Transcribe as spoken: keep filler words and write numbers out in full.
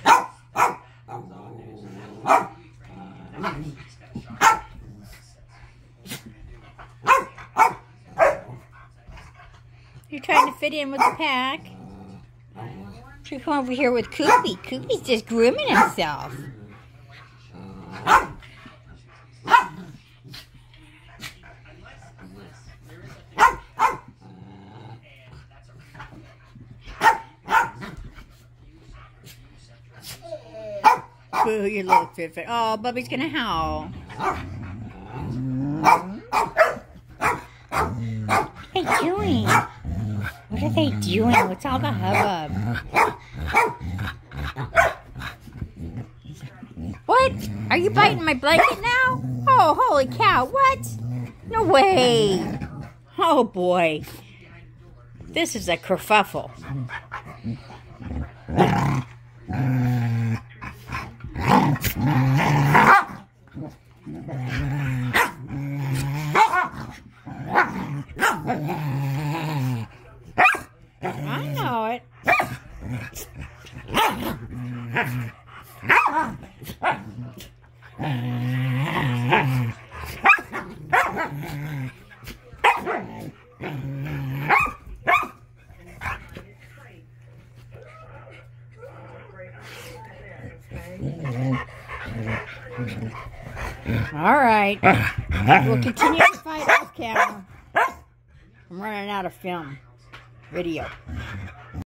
You're trying to fit in with the pack. You come over here with Koopy. Koopy's just grooming himself. Boo, you little fit. Oh, Bubby's gonna howl. What are they doing? What are they doing? What's all the hubbub? What? Are you biting my blanket now? Oh, holy cow, what? No way. Oh, boy. This is a kerfuffle. I know it. All right. We'll continue to fight off camera. I'm running out of film. Video.